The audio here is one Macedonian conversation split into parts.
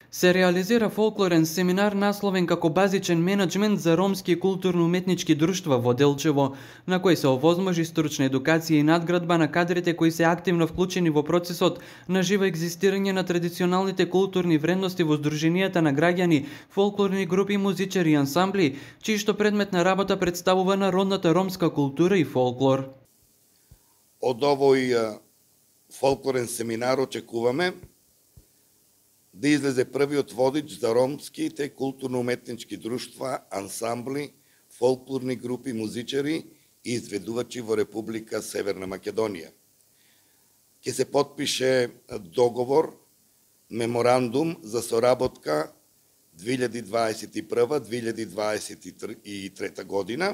Се реализира фолклорен семинар насловен како базичен менеджмент за ромски и културно-уметнички друштва во Делчево, на кој се овозможи стручна едукација и надградба на кадрите кои се активно вклучени во процесот на живо екзистирање на традиционалните културни вредности во здруженијата на граѓани, фолклорни групи, музичари и ансамбли, чијшто предмет на работа представува народната ромска култура и фолклор. Од овој фолклорен семинар очекуваме да излезе првиот водич за ромските културно-уметнички друштва, ансамбли, фолклорни групи, музичари и изведувачи во Република Северна Македонија. Ќе се потпише договор, меморандум за соработка 2021-2023 година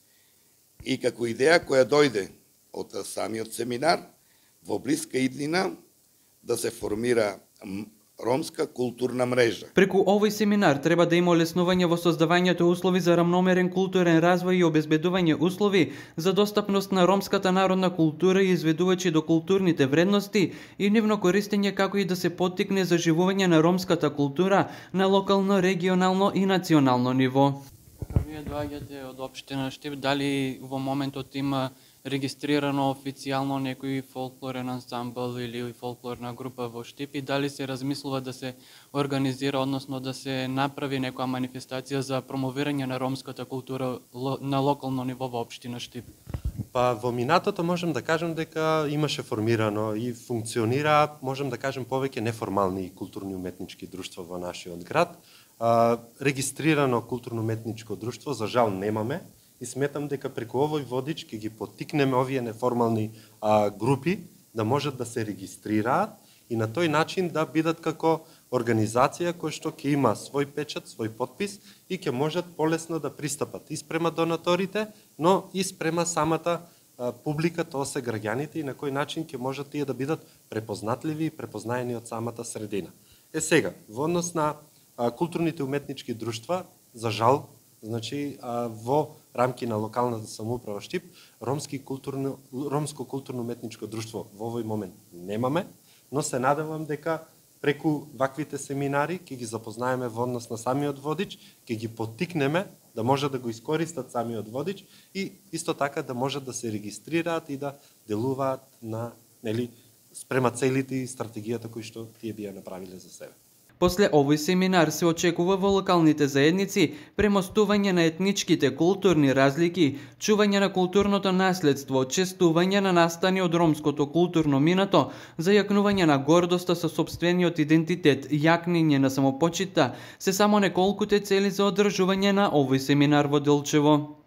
и како идеја која дојде од самиот семинар, во блиска иднина да се формира ромска културна мрежа. Преку овој семинар треба да има олеснување во создавањето услови за рамномерен културен развој и обезбедување услови за достапност на ромската народна култура и изведувачи до културните вредности и нивно користење, како и да се поттикне заживување на ромската култура на локално, регионално и национално ниво. Вие доаѓате од општина Штип, дали во моментот има регистрирано официјално некој фолклорен ансамбл или фолклорна група во Штип и дали се размислува да се организира, односно да се направи некоја манифестација за промовирање на ромската култура на локално ниво во општина Штип? Па во минатото можем да кажем дека имаше формирано и функционира, можем да кажем, повеќе неформални културни уметнички друштва во нашиот град. Регистрирано културно-уметничко друштво за жал немаме и сметам дека преку овој водич ќе ги поттикнеме овие неформални групи да можат да се регистрираат и на тој начин да бидат како организација која што ќе има свој печат, свој подпис и ќе можат полесно да пристапат и спрема донаторите, но и спрема самата публика, тоа се граѓаните и на кој начин ќе можат тие да бидат препознатливи и препознаени од самата средина. Сега, во однос на културните уметнички друштва, за жал, значи во рамки на локалната самоуправа Штип, ромско културно-уметничко друштво во овој момент немаме, но се надевам дека преку ваквите семинари ќе ги запознаеме во однос на самиот водич, ќе ги поттикнеме да може да го искористат самиот водич и исто така да можат да се регистрираат и да делуваат на спрема целите и стратегијата кои што тие би ја направиле за себе. После овој семинар се очекува во локалните заедници премостување на етничките културни разлики, чување на културното наследство, честување на настани од ромското културно минато, зајакнување на гордоста со сопствениот идентитет, јакнење на самопочита, се само неколкуте цели за одржување на овој семинар во Делчево.